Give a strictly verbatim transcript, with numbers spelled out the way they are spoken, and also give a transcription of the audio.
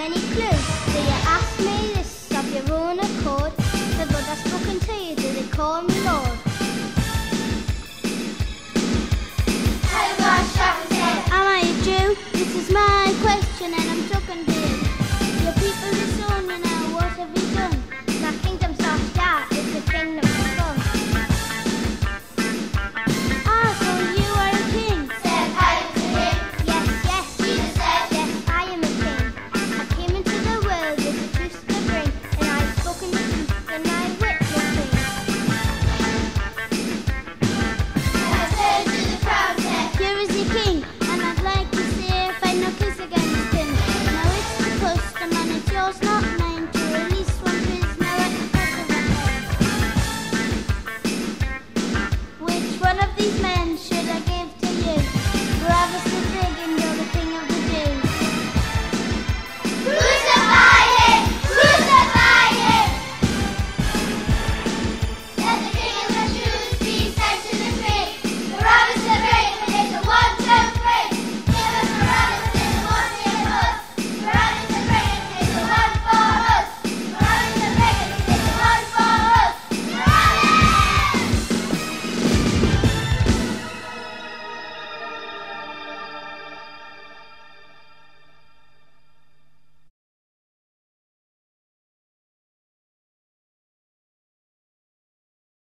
any clue? Do you ask me this of your own accord? The blood that's spoken to you, do they call me Lord? Am I a Jew? This is my question and I'm talking to you.